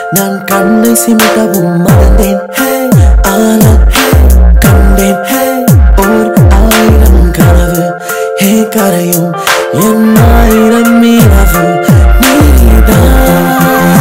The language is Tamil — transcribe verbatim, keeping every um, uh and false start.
நான் கண்ணை சிமிட்டவும் மறந்தேன் ஆனா கண்டேன் ஓர் ஆயிரம் கனவு ஹே கரையும் என் ஆயிரம் இரவு நீதான்